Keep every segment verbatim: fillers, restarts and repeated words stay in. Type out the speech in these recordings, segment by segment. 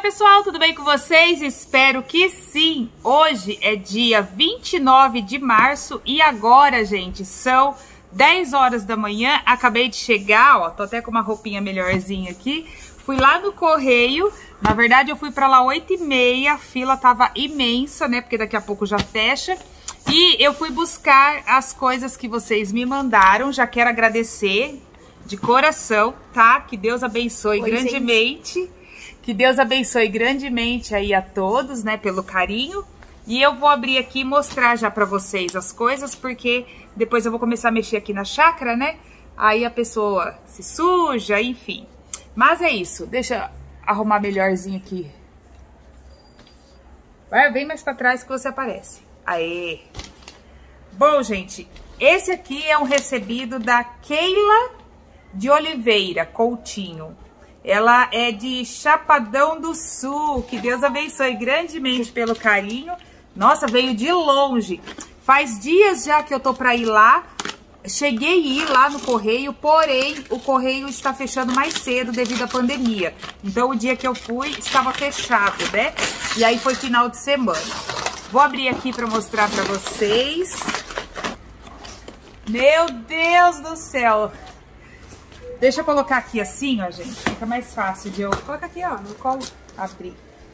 pessoal, tudo bem com vocês? Espero que sim! Hoje é dia vinte e nove de março e agora, gente, são dez horas da manhã. Acabei de chegar, ó, tô até com uma roupinha melhorzinha aqui. Fui lá no correio, na verdade eu fui pra lá oito e meia, a fila tava imensa, né, porque daqui a pouco já fecha. E eu fui buscar as coisas que vocês me mandaram, já quero agradecer de coração, tá? Que Deus abençoe Oi, grandemente. Gente. Que Deus abençoe grandemente aí a todos, né, pelo carinho. E eu vou abrir aqui e mostrar já pra vocês as coisas, porque depois eu vou começar a mexer aqui na chácara, né? Aí a pessoa se suja, enfim. Mas é isso, deixa eu arrumar melhorzinho aqui. Vai bem mais pra trás que você aparece. Aê! Bom, gente, esse aqui é um recebido da Keila de Oliveira Coutinho. Ela é de Chapadão do Sul. Que Deus abençoe grandemente pelo carinho. Nossa, veio de longe. Faz dias já que eu tô pra ir lá. Cheguei a ir lá no correio, porém o correio está fechando mais cedo devido à pandemia. Então o dia que eu fui estava fechado, né? E aí foi final de semana. Vou abrir aqui pra mostrar pra vocês. Meu Deus do céu! Deixa eu colocar aqui assim, ó, gente. Fica mais fácil de eu... Coloca aqui, ó, no colo. Abrir.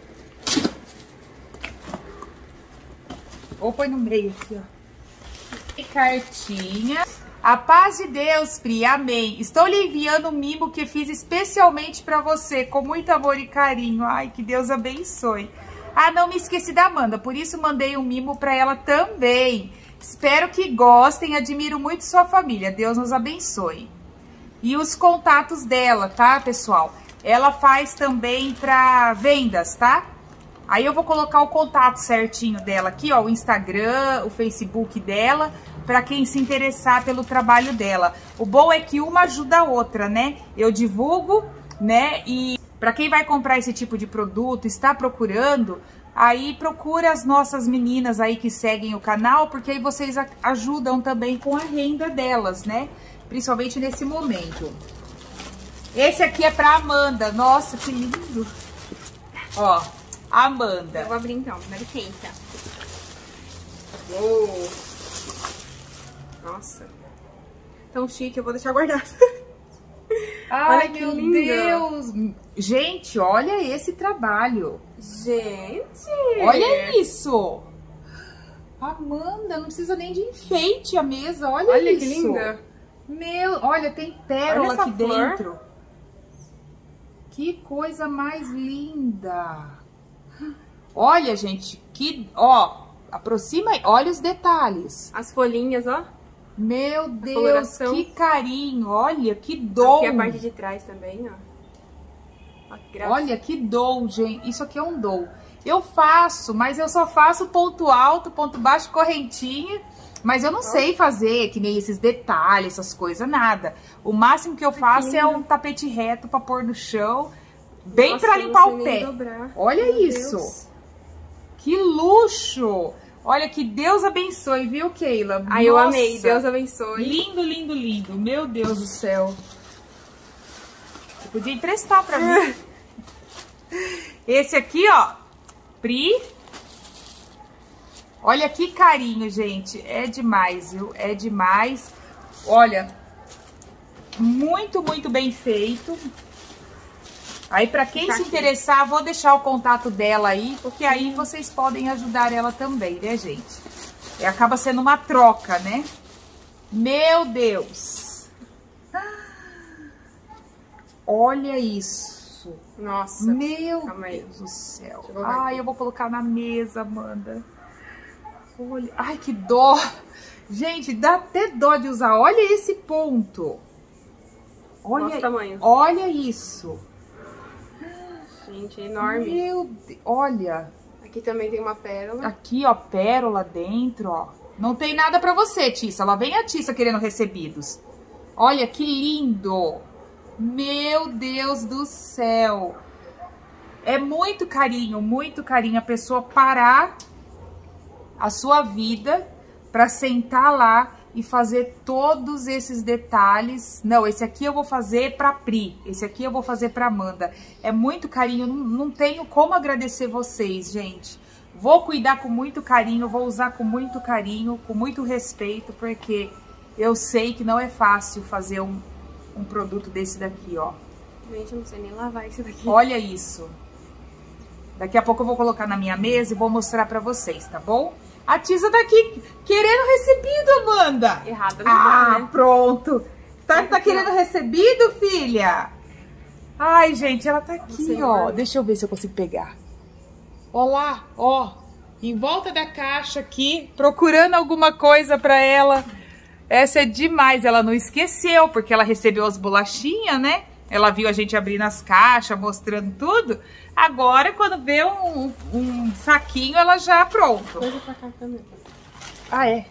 Ou põe no meio aqui, ó. E cartinha. A paz de Deus, Pri. Amém. Estou lhe enviando um mimo que fiz especialmente pra você, com muito amor e carinho. Ai, que Deus abençoe. Ah, não me esqueci da Amanda, por isso mandei um mimo pra ela também. Espero que gostem. Admiro muito sua família. Deus nos abençoe. E os contatos dela, tá, pessoal? Ela faz também para vendas, tá? Aí eu vou colocar o contato certinho dela aqui, ó, o Instagram, o Facebook dela, para quem se interessar pelo trabalho dela. O bom é que uma ajuda a outra, né? Eu divulgo, né? E para quem vai comprar esse tipo de produto, está procurando, aí procura as nossas meninas aí que seguem o canal, porque aí vocês ajudam também com a renda delas, né? Principalmente nesse momento. Esse aqui é pra Amanda. Nossa, que lindo. Ó, Amanda. Eu vou abrir então, dá licença. Uou. Nossa. Tão chique, eu vou deixar guardado. Ai, olha que meu lindo. Deus. Gente, olha esse trabalho. Gente. Olha isso. Amanda, não precisa nem de enfeite a mesa. Olha, olha isso. Olha que linda. Meu, olha, tem pérola aqui flor. Dentro. Que coisa mais linda. Olha, gente, que, ó, aproxima aí, olha os detalhes. As folhinhas, ó. Meu Deus, que carinho, olha, que dom. Aqui a parte de trás também, ó. ó olha, que dom, gente, isso aqui é um dom. Eu faço, mas eu só faço ponto alto, ponto baixo, correntinha. Mas eu não sei fazer, que nem esses detalhes, essas coisas, nada. O máximo que eu faço Aqui, é um tapete reto pra pôr no chão, bem Nossa, pra limpar o pé. Olha Meu isso. Deus. Que luxo. Olha, que Deus abençoe, viu, Keila? Ai, eu amei. Deus abençoe. Lindo, lindo, lindo. Meu Deus do céu. Você podia emprestar pra mim. Esse aqui, ó, Pri... Olha que carinho, gente. É demais, viu? É demais. Olha, muito, muito bem feito. Aí, pra quem tá se aqui. interessar, vou deixar o contato dela aí, porque aí vocês podem ajudar ela também, né, gente? E acaba sendo uma troca, né? Meu Deus! Olha isso. Nossa. Meu Deus do céu. Ai, eu vou colocar na mesa, Amanda. Olha, ai, que dó. Gente, dá até dó de usar. Olha esse ponto. Olha, Nossa, tamanho. Olha isso. Gente, é enorme. Meu Deus, olha. Aqui também tem uma pérola. Aqui, ó, pérola dentro, ó. Não tem nada pra você, Tissa. Lá vem a Tissa querendo recebidos. Olha, que lindo. Meu Deus do céu. É muito carinho, muito carinho a pessoa parar a sua vida para sentar lá e fazer todos esses detalhes. Não, esse aqui eu vou fazer pra Pri, esse aqui eu vou fazer pra Amanda. É muito carinho, não, não tenho como agradecer vocês, gente. Vou cuidar com muito carinho, vou usar com muito carinho, com muito respeito, porque eu sei que não é fácil fazer um, um produto desse daqui, ó. Gente, eu não sei nem lavar esse daqui. Olha isso. Daqui a pouco eu vou colocar na minha mesa e vou mostrar pra vocês, tá bom? A Tisa tá aqui querendo recebido, Amanda. Errada não Ah, tá, né? pronto. Tá, tá querendo recebido, filha? Ai, gente, ela tá aqui, ó. Deixa eu ver se eu consigo pegar. Ó lá, ó. Em volta da caixa aqui, procurando alguma coisa pra ela. Essa é demais. Ela não esqueceu, porque ela recebeu as bolachinhas, né? Ela viu a gente abrindo as caixas, mostrando tudo. Agora, quando vê um, um saquinho, ela já pronto. Coisa pra cá também. Ah, é?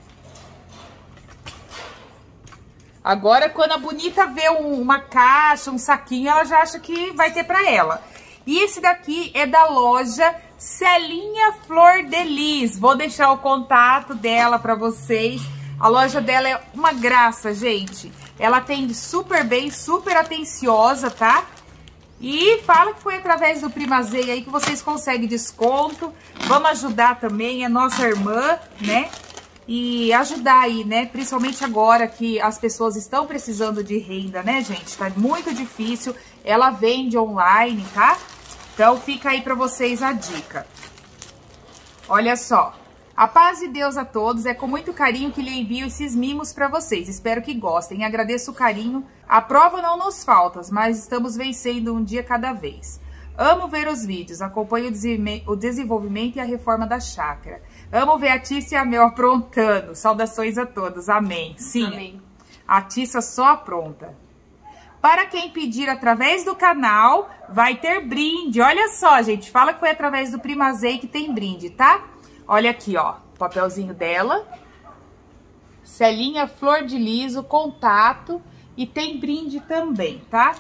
Agora, quando a bonita vê um, uma caixa, um saquinho, ela já acha que vai ter pra ela. E esse daqui é da loja Celinha Flor de Lis. Vou deixar o contato dela pra vocês. A loja dela é uma graça, gente. Ela atende super bem, super atenciosa, tá? E fala que foi através do Primazei aí que vocês conseguem desconto. Vamos ajudar também, é nossa irmã, né? E ajudar aí, né? Principalmente agora que as pessoas estão precisando de renda, né, gente? Tá muito difícil. Ela vende online, tá? Então fica aí pra vocês a dica. Olha só. A paz de Deus a todos, é com muito carinho que lhe envio esses mimos para vocês. Espero que gostem. Agradeço o carinho. A prova não nos falta, mas estamos vencendo um dia cada vez. Amo ver os vídeos, acompanho o desenvolvimento e a reforma da chácara. Amo ver a Tícia e a Mel aprontando. Saudações a todos. Amém. Sim, Amém. A Tícia só apronta. Para quem pedir através do canal, vai ter brinde. Olha só, gente, fala que foi através do Primazei que tem brinde, tá? Olha aqui, ó, o papelzinho dela. Celinha Flor de Lis, o contato. E tem brinde também, tá?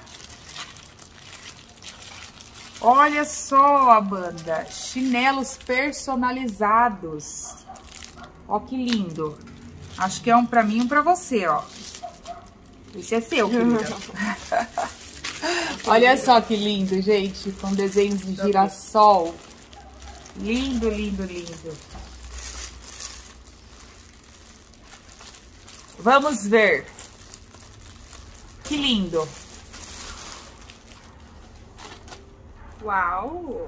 Olha só, Amanda. Chinelos personalizados. Ó que lindo. Acho que é um pra mim e um pra você, ó. Esse é seu, querida. Olha só que lindo, gente. Com desenhos de girassol. Lindo, lindo, lindo. Vamos ver. Que lindo. Uau!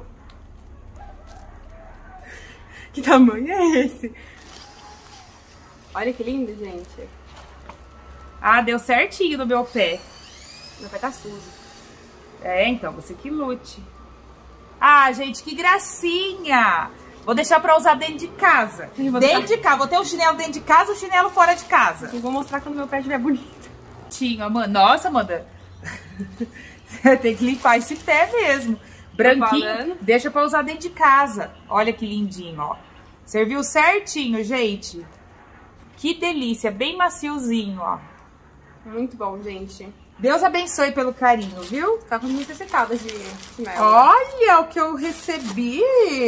Que tamanho é esse? Olha que lindo, gente. Ah, deu certinho no meu pé. Meu pé tá sujo. É, então, você que lute. Ah, gente, que gracinha! Vou deixar pra usar dentro de casa. Dentro deixar... de casa. Vou ter um chinelo dentro de casa e um chinelo fora de casa. Eu vou mostrar quando meu pé estiver bonito. Tinha, Amanda. Nossa, Amanda. Tem que limpar esse pé mesmo. Branquinho, deixa pra usar dentro de casa. Olha que lindinho, ó. Serviu certinho, gente. Que delícia, bem maciozinho, ó. Muito bom, gente. Deus abençoe pelo carinho, viu? Tá com muitas necessitadas de chinelo. Olha o que eu recebi.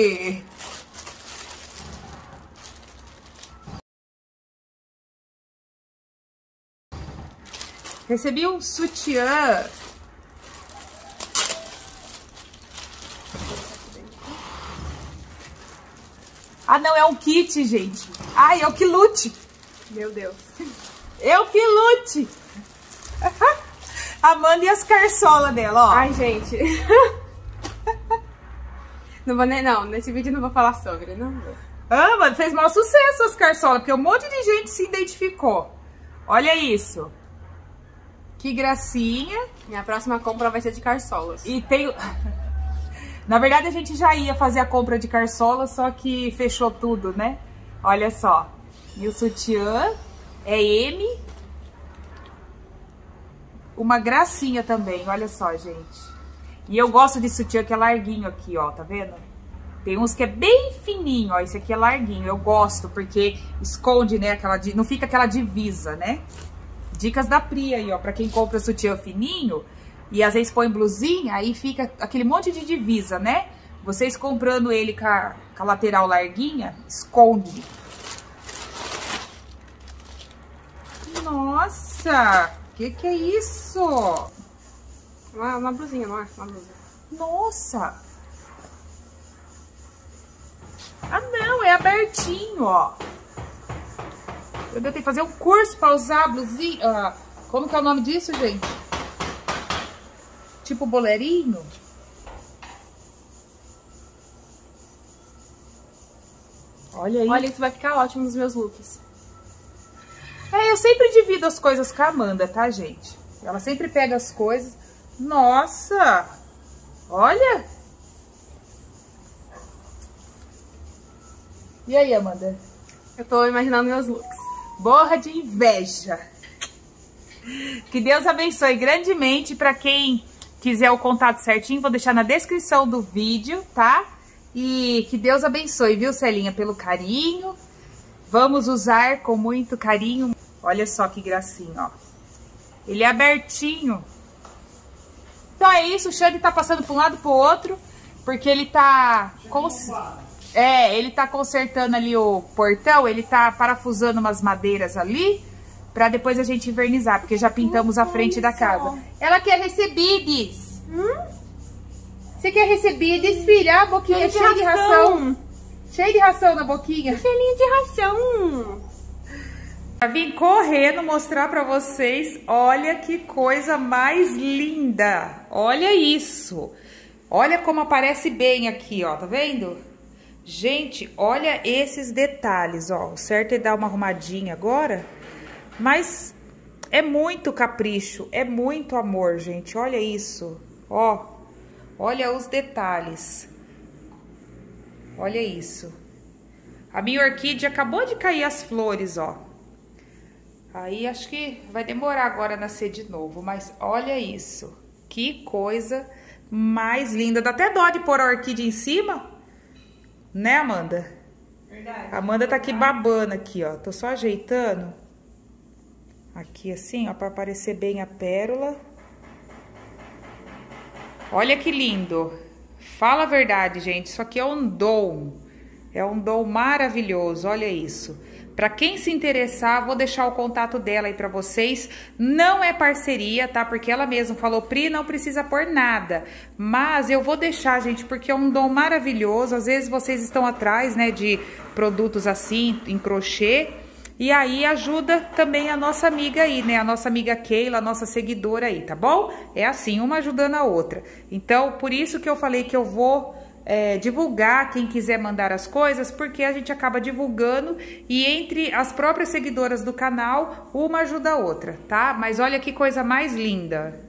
Recebi um sutiã. Ah, não, é um kit, gente. Ai, eu que lute. Meu Deus. Eu que lute. Amanda e as carçolas dela, ó. Ai, gente. Não vou nem, não, nesse vídeo não vou falar sobre, não vou. Ah, mano, fez maior sucesso as carçolas, porque um monte de gente se identificou. Olha isso. Que gracinha. Minha próxima compra vai ser de carçolas. E tem... Na verdade, a gente já ia fazer a compra de carçola, só que fechou tudo, né? Olha só. E o sutiã é M. Uma gracinha também, olha só, gente. E eu gosto de sutiã que é larguinho aqui, ó, tá vendo? Tem uns que é bem fininho, ó, esse aqui é larguinho. Eu gosto porque esconde, né, aquela... Não fica aquela divisa, né? Dicas da Pri aí, ó, pra quem compra sutiã fininho... E às vezes põe blusinha, aí fica aquele monte de divisa, né? Vocês comprando ele com a, com a lateral larguinha, esconde. Nossa, que que é isso? Uma, uma blusinha, não é? Uma blusa. Nossa. Ah, não, é abertinho, ó. Eu tenho que fazer um curso pra usar a blusinha. Ah, como que é o nome disso, gente? Tipo boleirinho? Olha aí. Olha, isso vai ficar ótimo nos meus looks. É, eu sempre divido as coisas com a Amanda, tá, gente? Ela sempre pega as coisas. Nossa! Olha! E aí, Amanda? Eu tô imaginando meus looks. Borra de inveja. Que Deus abençoe grandemente. Pra quem quiser o contato certinho, vou deixar na descrição do vídeo, tá? E que Deus abençoe, viu, Celinha, pelo carinho. Vamos usar com muito carinho. Olha só que gracinha, ó. Ele é abertinho. Então é isso, o Xande tá passando pra um lado pro outro, porque ele tá... Cons... É, ele tá consertando ali o portão, ele tá parafusando umas madeiras ali, pra depois a gente invernizar, porque já pintamos a frente da casa. Ela quer recebidos. Hum? Você quer recebidos, filha? A boquinha é cheia de ração. Cheia de ração na boquinha. Selinha de ração. Eu vim correndo mostrar pra vocês, olha que coisa mais linda. Olha isso. Olha como aparece bem aqui, ó, tá vendo? Gente, olha esses detalhes, ó. O certo é dar uma arrumadinha agora, mas é muito capricho, é muito amor, gente. Olha isso, ó. Olha os detalhes. Olha isso. A minha orquídea acabou de cair as flores, ó. Aí acho que vai demorar agora a nascer de novo, mas olha isso. Que coisa mais linda. Dá até dó de pôr a orquídea em cima, né, Amanda? Verdade. A Amanda tá aqui babando aqui, ó. Tô só ajeitando. Aqui assim, ó, pra aparecer bem a pérola. Olha que lindo. Fala a verdade, gente. Isso aqui é um dom. É um dom maravilhoso. Olha isso. Pra quem se interessar, vou deixar o contato dela aí pra vocês. Não é parceria, tá? Porque ela mesma falou, Pri, não precisa pôr nada. Mas eu vou deixar, gente, porque é um dom maravilhoso. Às vezes vocês estão atrás, né, de produtos assim, em crochê. E aí ajuda também a nossa amiga aí, né? A nossa amiga Keila, a nossa seguidora aí, tá bom? É assim, uma ajudando a outra. Então, por isso que eu falei que eu vou... É, divulgar quem quiser mandar as coisas, porque a gente acaba divulgando e entre as próprias seguidoras do canal, uma ajuda a outra, tá? Mas olha que coisa mais linda.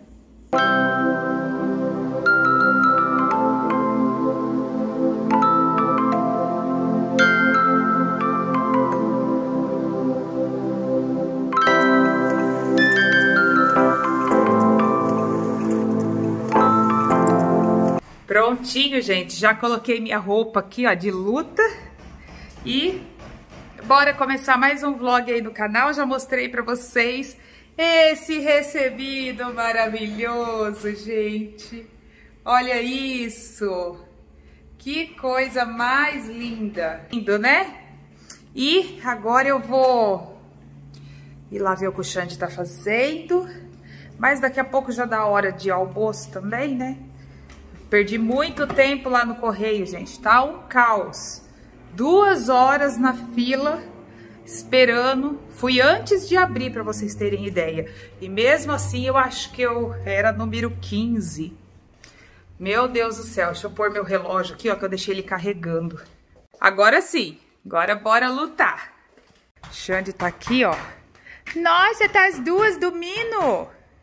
Prontinho, gente, já coloquei minha roupa aqui, ó, de luta e bora começar mais um vlog aí no canal. Já mostrei pra vocês esse recebido maravilhoso, gente. Olha isso, que coisa mais linda. Lindo, né? E agora eu vou ir lá ver o que o Xande tá fazendo, mas daqui a pouco já dá hora de almoço também, né? Perdi muito tempo lá no correio, gente, tá um caos. Duas horas na fila, esperando. Fui antes de abrir, pra vocês terem ideia. E mesmo assim, eu acho que eu era número quinze. Meu Deus do céu, deixa eu pôr meu relógio aqui, ó, que eu deixei ele carregando. Agora sim, agora bora lutar. Xande tá aqui, ó. Nossa, tá as duas do Mino.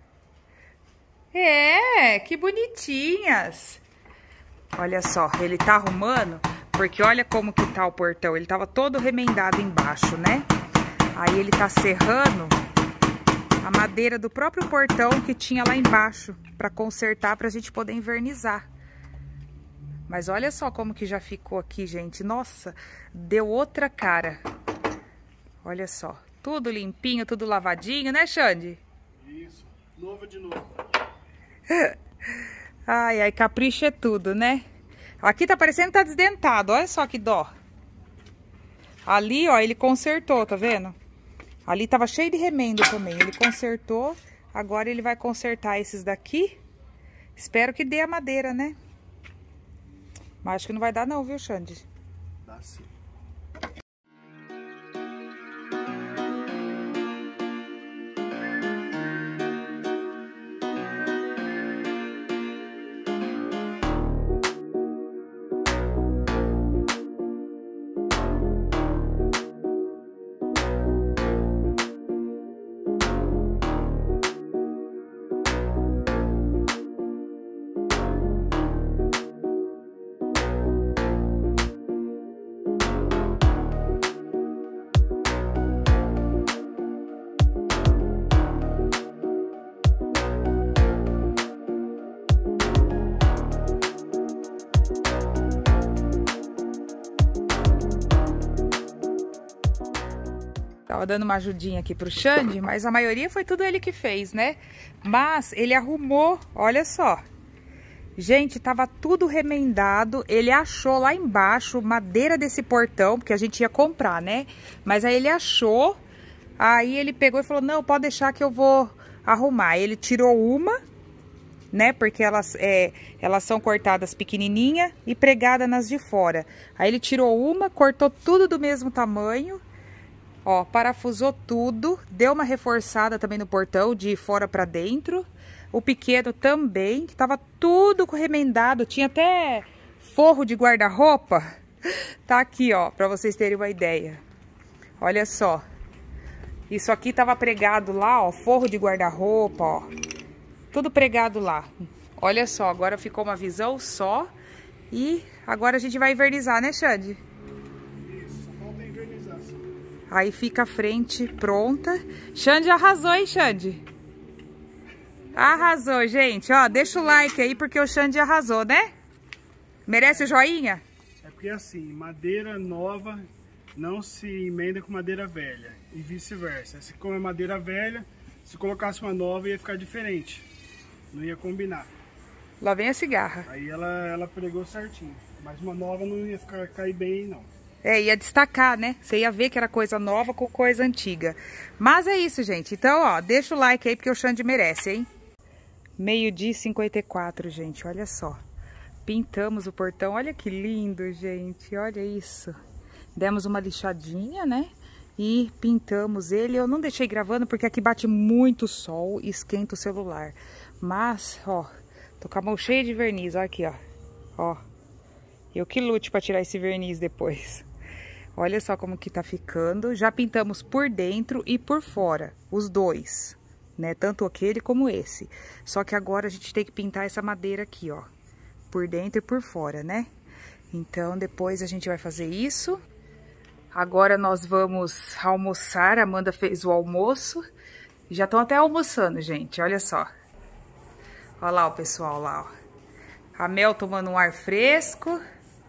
É, que bonitinhas. Olha só, ele tá arrumando, porque olha como que tá o portão. Ele tava todo remendado embaixo, né? Aí ele tá serrando a madeira do próprio portão que tinha lá embaixo, pra consertar, pra gente poder invernizar. Mas olha só como que já ficou aqui, gente. Nossa, deu outra cara. Olha só, tudo limpinho, tudo lavadinho, né, Xande? Isso, novo de novo. Ai, ai, capricho é tudo, né? Aqui tá parecendo que tá desdentado, olha só que dó. Ali, ó, ele consertou, tá vendo? Ali tava cheio de remendo também. Ele consertou. Agora ele vai consertar esses daqui. Espero que dê a madeira, né? Mas acho que não vai dar não, viu, Xande? Dá sim. Tava dando uma ajudinha aqui pro Xande, mas a maioria foi tudo ele que fez, né? Mas ele arrumou, olha só. Gente, tava tudo remendado. Ele achou lá embaixo madeira desse portão, porque a gente ia comprar, né? Mas aí ele achou, aí ele pegou e falou, não, pode deixar que eu vou arrumar. Ele tirou uma, né? Porque elas, é, elas são cortadas pequenininha e pregadas nas de fora. Aí ele tirou uma, cortou tudo do mesmo tamanho. Ó, parafusou tudo, deu uma reforçada também no portão, de fora pra dentro. O pequeno também, que tava tudo remendado, tinha até forro de guarda-roupa. Tá aqui, ó, pra vocês terem uma ideia. Olha só. Isso aqui tava pregado lá, ó, forro de guarda-roupa, ó. Tudo pregado lá. Olha só, agora ficou uma visão só. E agora a gente vai invernizar, né, Xande? Aí fica a frente pronta. Xande arrasou, hein, Xande? Arrasou, gente. Ó, deixa o like aí, porque o Xande arrasou, né? Merece o joinha? É porque assim, madeira nova não se emenda com madeira velha. E vice-versa. Se como é madeira velha, se colocasse uma nova ia ficar diferente. Não ia combinar. Lá vem a cigarra. Aí ela, ela pregou certinho. Mas uma nova não ia ficar, cair bem, não. É, ia destacar, né? Você ia ver que era coisa nova com coisa antiga. Mas é isso, gente. Então, ó, deixa o like aí, porque o Xande merece, hein? meio-dia e cinquenta e quatro, gente. Olha só. Pintamos o portão. Olha que lindo, gente. Olha isso. Demos uma lixadinha, né? E pintamos ele. Eu não deixei gravando, porque aqui bate muito sol e esquenta o celular. Mas, ó, tô com a mão cheia de verniz. Olha aqui, ó. Ó. Eu que lute pra tirar esse verniz depois. Olha só como que tá ficando. Já pintamos por dentro e por fora, os dois, né? Tanto aquele como esse. Só que agora a gente tem que pintar essa madeira aqui, ó. Por dentro e por fora, né? Então, depois a gente vai fazer isso. Agora nós vamos almoçar. A Amanda fez o almoço. Já estão até almoçando, gente. Olha só. Olha lá o pessoal lá, ó. A Mel tomando um ar fresco.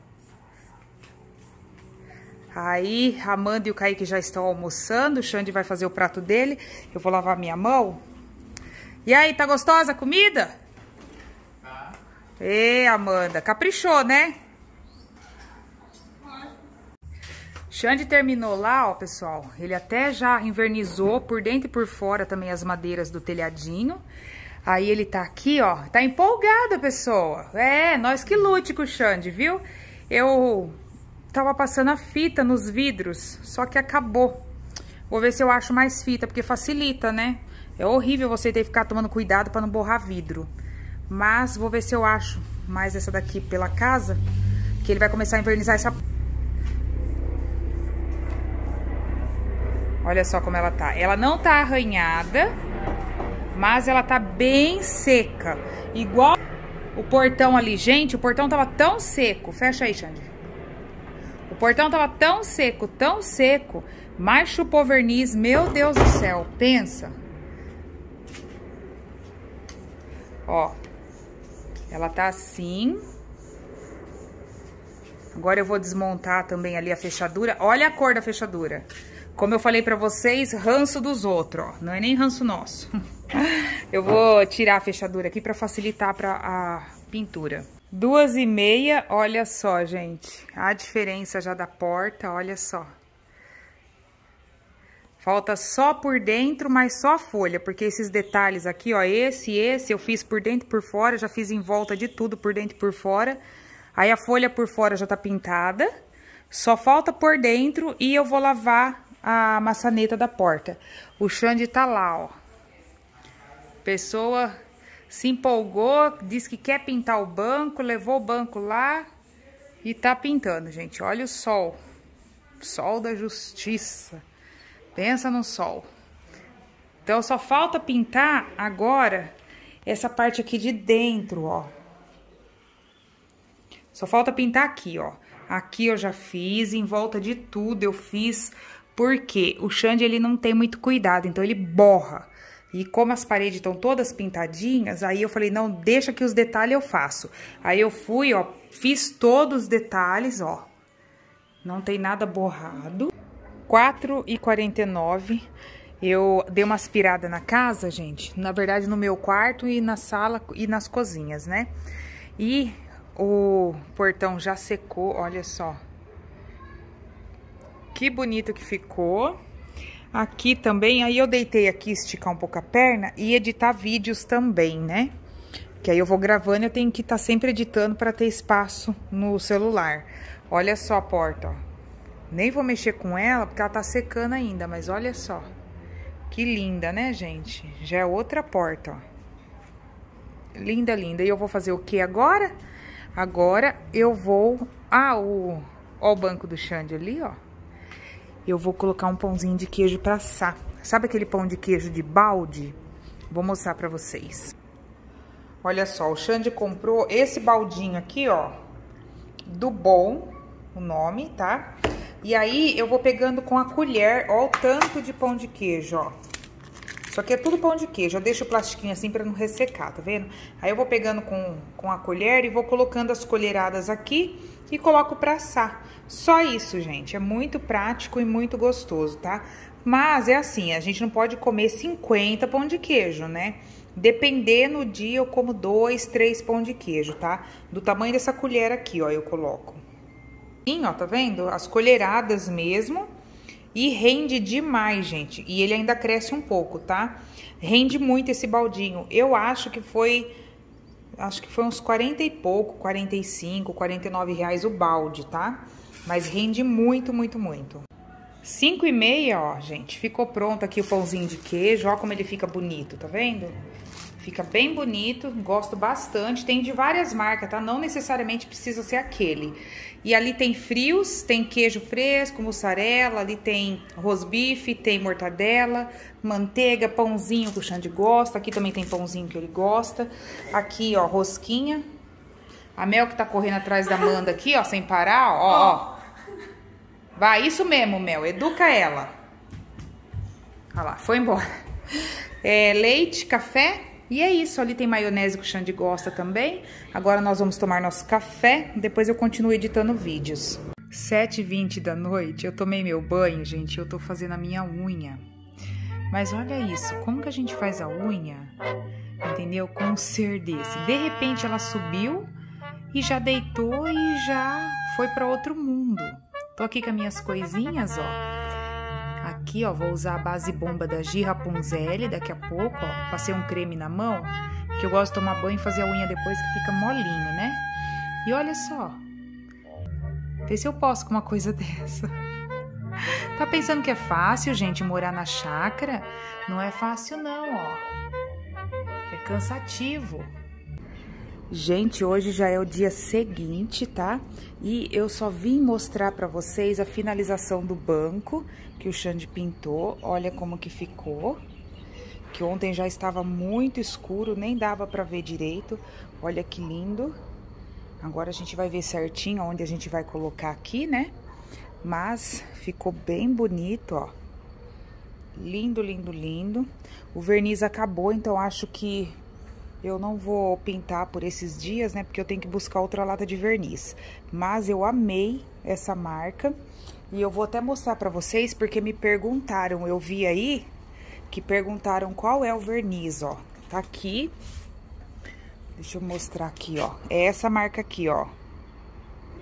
Aí, a Amanda e o Kaique já estão almoçando. O Xande vai fazer o prato dele. Eu vou lavar minha mão. E aí, tá gostosa a comida? Tá. Ê, Amanda, caprichou, né? Xande terminou lá, ó, pessoal. Ele até já invernizou por dentro e por fora também as madeiras do telhadinho. Aí ele tá aqui, ó. Tá empolgada, pessoa. É, nós que lute com o Xande, viu? Eu... tava passando a fita nos vidros, só que acabou. Vou ver se eu acho mais fita, porque facilita, né? É horrível você ter que ficar tomando cuidado pra não borrar vidro. Mas vou ver se eu acho mais essa daqui pela casa, que ele vai começar a invernizar essa... Olha só como ela tá. Ela não tá arranhada, mas ela tá bem seca. Igual o portão ali. Gente, o portão tava tão seco. Fecha aí, Xande. O portão tava tão seco, tão seco, mas chupou verniz, meu Deus do céu, pensa. Ó, ela tá assim. Agora eu vou desmontar também ali a fechadura. Olha a cor da fechadura. Como eu falei pra vocês, ranço dos outros, ó. Não é nem ranço nosso. Eu vou tirar a fechadura aqui pra facilitar pra a pintura. Duas e meia, olha só, gente. A diferença já da porta, olha só. Falta só por dentro, mas só a folha, porque esses detalhes aqui, ó, esse e esse, eu fiz por dentro e por fora, já fiz em volta de tudo, por dentro e por fora. Aí a folha por fora já tá pintada, só falta por dentro e eu vou lavar a maçaneta da porta. O Xande tá lá, ó. Pessoa se empolgou, disse que quer pintar o banco, levou o banco lá e tá pintando, gente. Olha o sol. Sol da justiça. Pensa no sol. Então, só falta pintar agora essa parte aqui de dentro, ó. Só falta pintar aqui, ó. Aqui eu já fiz, em volta de tudo eu fiz, porque o Xande, ele não tem muito cuidado, então ele borra. E como as paredes estão todas pintadinhas, aí eu falei, não, deixa que os detalhes eu faço. Aí eu fui, ó, fiz todos os detalhes, ó. Não tem nada borrado. quatro e quarenta e nove, eu dei uma aspirada na casa, gente. Na verdade, no meu quarto e na sala e nas cozinhas, né? E o portão já secou, olha só. Que bonito que ficou. Aqui também, aí eu deitei aqui, esticar um pouco a perna e editar vídeos também, né? Que aí eu vou gravando, eu tenho que estar sempre editando para ter espaço no celular. Olha só a porta, ó. Nem vou mexer com ela, porque ela tá secando ainda, mas olha só. Que linda, né, gente? Já é outra porta, ó. Linda, linda. E eu vou fazer o que agora? Agora eu vou... Ah, o... Ó o banco do Xande ali, ó. Eu vou colocar um pãozinho de queijo pra assar. Sabe aquele pão de queijo de balde? Vou mostrar pra vocês. Olha só, o Xande comprou esse baldinho aqui, ó. Do Bom, o nome, tá? E aí, eu vou pegando com a colher, ó, o tanto de pão de queijo, ó. Isso aqui é tudo pão de queijo. Eu deixo o plastiquinho assim pra não ressecar, tá vendo? Aí eu vou pegando com, com a colher e vou colocando as colheradas aqui e coloco pra assar. Só isso, gente. É muito prático e muito gostoso, tá? Mas é assim, a gente não pode comer cinquenta pão de queijo, né? Dependendo do dia, eu como dois, três pão de queijo, tá? Do tamanho dessa colher aqui, ó, eu coloco. Sim, ó, tá vendo? As colheradas mesmo. E rende demais, gente. E ele ainda cresce um pouco, tá? Rende muito esse baldinho. Eu acho que foi... Acho que foi uns quarenta e pouco, quarenta e cinco, quarenta e nove reais o balde, tá? Mas rende muito, muito, muito. cinco e meia, ó, gente. Ficou pronto aqui o pãozinho de queijo. Ó como ele fica bonito, tá vendo? Fica bem bonito, gosto bastante. Tem de várias marcas, tá? Não necessariamente precisa ser aquele. E ali tem frios, tem queijo fresco, mussarela, ali tem rosbife, tem mortadela, manteiga, pãozinho que o Xande gosta. Aqui também tem pãozinho que ele gosta. Aqui, ó, rosquinha. A Mel que tá correndo atrás da Amanda aqui, ó, sem parar, ó, ó. Vai, isso mesmo, Mel, educa ela. Olha lá, foi embora. É, leite, café. E é isso, ali tem maionese que o Xande gosta também. Agora nós vamos tomar nosso café, depois eu continuo editando vídeos. sete e vinte da noite, eu tomei meu banho, gente, eu tô fazendo a minha unha. Mas olha isso, como que a gente faz a unha, entendeu? Com um ser desse. De repente ela subiu e já deitou e já foi pra outro mundo. Tô aqui com as minhas coisinhas, ó. Aqui, ó, vou usar a base bomba da Gi Rapunzel daqui a pouco, ó. Passei um creme na mão, que eu gosto de tomar banho e fazer a unha depois que fica molinho, né? E olha só. Vê se eu posso com uma coisa dessa. Tá pensando que é fácil, gente, morar na chácara? Não é fácil não, ó. É cansativo. Gente, hoje já é o dia seguinte, tá? E eu só vim mostrar pra vocês a finalização do banco que o Xande pintou. Olha como que ficou. Que ontem já estava muito escuro, nem dava pra ver direito. Olha que lindo. Agora a gente vai ver certinho onde a gente vai colocar aqui, né? Mas ficou bem bonito, ó. Lindo, lindo, lindo. O verniz acabou, então acho que... eu não vou pintar por esses dias, né? Porque eu tenho que buscar outra lata de verniz. Mas eu amei essa marca. E eu vou até mostrar pra vocês, porque me perguntaram. Eu vi aí que perguntaram qual é o verniz, ó. Tá aqui. Deixa eu mostrar aqui, ó. É essa marca aqui, ó.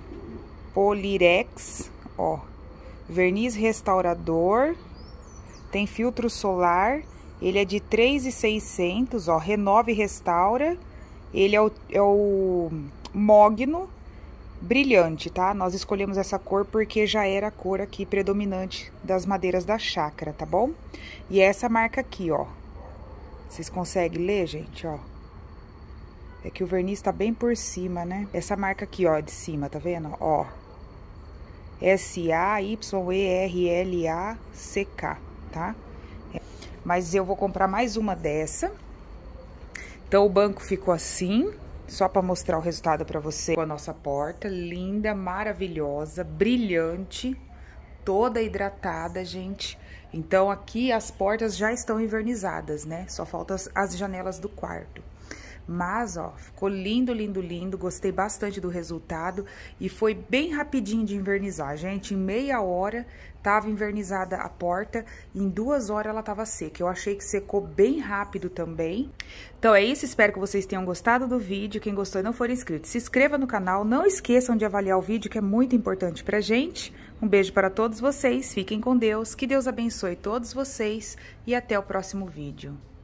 Polirex, ó. Verniz restaurador. Tem filtro solar, ele é de três mil e seiscentos, ó, renova e restaura. Ele é o, é o mogno brilhante, tá? Nós escolhemos essa cor porque já era a cor aqui predominante das madeiras da chácara, tá bom? E é essa marca aqui, ó. Vocês conseguem ler, gente, ó? É que o verniz tá bem por cima, né? Essa marca aqui, ó, de cima, tá vendo? Ó. S A Y E R L A C K, tá? Mas eu vou comprar mais uma dessa. Então, o banco ficou assim, só para mostrar o resultado para você. A nossa porta, linda, maravilhosa, brilhante, toda hidratada, gente. Então, aqui as portas já estão envernizadas, né? Só faltam as, as janelas do quarto. Mas, ó, ficou lindo, lindo, lindo. Gostei bastante do resultado. E foi bem rapidinho de invernizar, gente. Em meia hora tava invernizada a porta. Em duas horas ela tava seca. Eu achei que secou bem rápido também. Então é isso. Espero que vocês tenham gostado do vídeo. Quem gostou e não for inscrito, se inscreva no canal. Não esqueçam de avaliar o vídeo, que é muito importante pra gente. Um beijo para todos vocês. Fiquem com Deus. Que Deus abençoe todos vocês. E até o próximo vídeo.